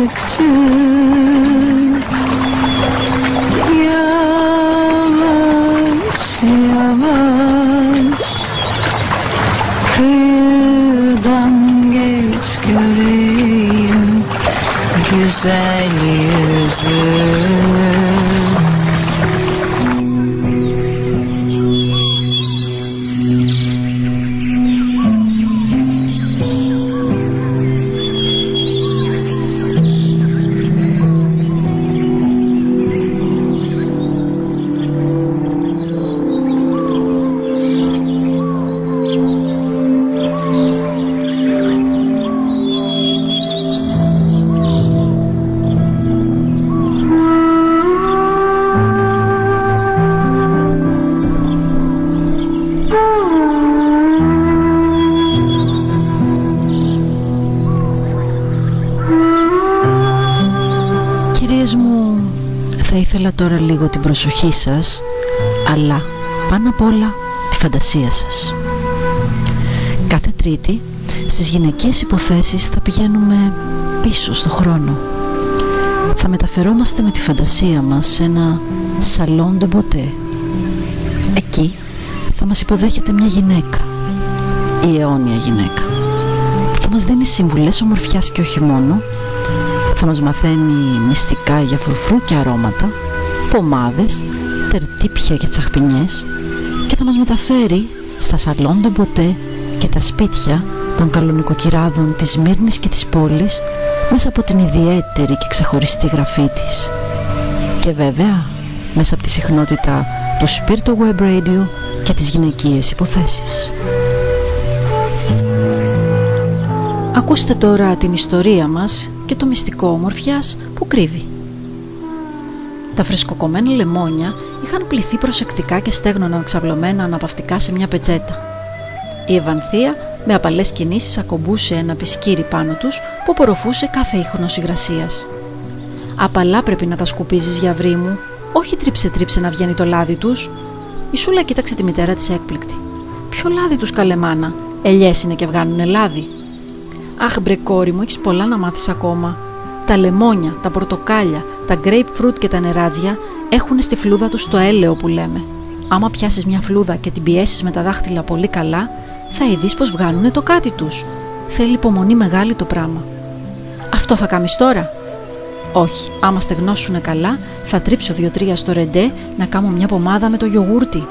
baktıkça yavaş yavaş kıyıdan geç göreyim güzel yüzü. Ήθελα τώρα λίγο την προσοχή σας, αλλά πάνω απ' όλα τη φαντασία σας. Κάθε Τρίτη στις γυναικείες υποθέσεις θα πηγαίνουμε πίσω στο χρόνο. Θα μεταφερόμαστε με τη φαντασία μας σε ένα salon de beauté. Εκεί θα μας υποδέχεται μια γυναίκα, η αιώνια γυναίκα. Θα μας δίνει συμβουλές ομορφιάς και όχι μόνο. Θα μας μαθαίνει μυστικά για φρουφρού και αρώματα, πομάδες, τερτύπια και τσαχπινιές και θα μας μεταφέρει στα σαλόν των ποτέ και τα σπίτια των καλονικοκυράδων της Σμύρνης και της πόλης μέσα από την ιδιαίτερη και ξεχωριστή γραφή της. Και βέβαια μέσα από τη συχνότητα του Spirito Web Radio και τις γυναικείες υποθέσεις. Ακούστε τώρα την ιστορία μας και το μυστικό ομορφιάς που κρύβει. Τα φρεσκοκομμένα λεμόνια είχαν πλυθεί προσεκτικά και στέγνωναν ξαυλωμένα αναπαυτικά σε μια πετσέτα. Η Ευανθία με απαλές κινήσεις ακομπούσε ένα πισκύρι πάνω τους που απορροφούσε κάθε ίχνος υγρασίας. «Απαλά πρέπει να τα σκουπίζεις, γιαυρί μου, όχι τρίψε να βγαίνει το λάδι τους». Η Σούλα κοίταξε τη μητέρα της έκπληκτη. «Ποιο λάδι τους, καλέ μάνα, ελιές είναι και βγάνουνε λάδι». «Αχ μπρε κόρη μου, έχεις πολλά να μάθεις ακόμα. Τα λεμόνια, τα πορτοκάλια, τα grapefruit και τα νεράτζια έχουν στη φλούδα τους το έλαιο που λέμε. Άμα πιάσεις μια φλούδα και την πιέσεις με τα δάχτυλα πολύ καλά, θα ειδείς πως βγάνουνε το κάτι τους. Θέλει υπομονή μεγάλη το πράγμα». «Αυτό θα κάνεις τώρα?» «Όχι, άμα στεγνώσουνε καλά, θα τρίψω 2-3 στο ρεντέ να κάνω μια πομάδα με το γιογούρτι».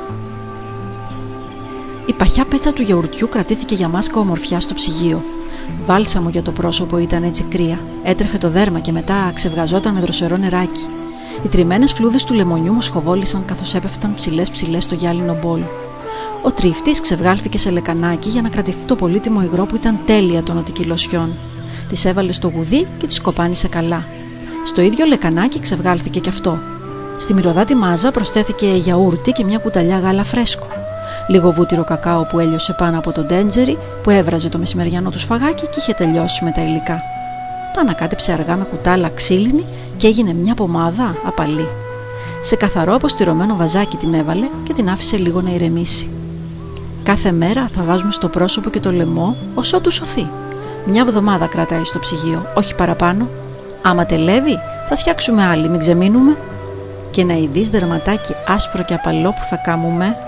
Η παχιά πέτσα του γιαουρτιού κρατήθηκε για μάσκα ομορφιά στο ψυγείο. Βάλσαμο για το πρόσωπο ήταν έτσι κρύα, έτρεφε το δέρμα και μετά ξεβγαζόταν με δροσερό νεράκι. Οι τριμμένες φλούδες του λεμονιού μοσχοβόλησαν καθώς έπεφταν ψηλές στο γυάλινο μπολ. Ο τρίφτης ξεβγάλθηκε σε λεκανάκι για να κρατηθεί το πολύτιμο υγρό που ήταν τέλεια των οτικυλωσιών. Τις έβαλε στο γουδί και τις κοπάνισε καλά. Στο ίδιο λεκανάκι ξεβγάλθηκε κι αυτό. Στη μυρωδάτη μάζα προσθέθηκε γιαούρτι και μια κουταλιά γάλα φρέσκο. Λίγο βούτυρο κακάο που έλειωσε πάνω από το ντέντζερι που έβραζε το μεσημεριανό του σφαγάκι και είχε τελειώσει με τα υλικά. Τα ανακάτεψε αργά με κουτάλα ξύλινη και έγινε μια πομάδα απαλή. Σε καθαρό αποστηρωμένο βαζάκι την έβαλε και την άφησε λίγο να ηρεμήσει. Κάθε μέρα θα βάζουμε στο πρόσωπο και το λαιμό ως ότου σωθεί. Μια εβδομάδα κρατάει στο ψυγείο, όχι παραπάνω. Άμα τελεύει, θα φτιάξουμε άλλη, μην ξεμείνουμε. Και να ειδείς δερματάκι άσπρο και απαλό που θα κάμουμε.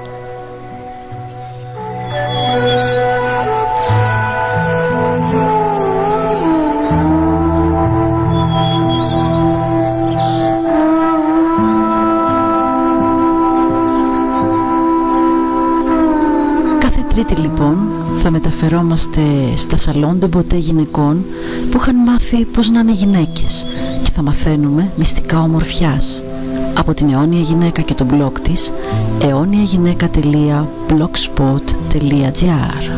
Τρίτη λοιπόν θα μεταφερόμαστε στα σαλόν των ποτέ γυναικών που είχαν μάθει πως να είναι γυναίκες και θα μαθαίνουμε μυστικά ομορφιάς από την αιώνια γυναίκα και τον blog της αιώνιαγυναίκα.blogspot.gr.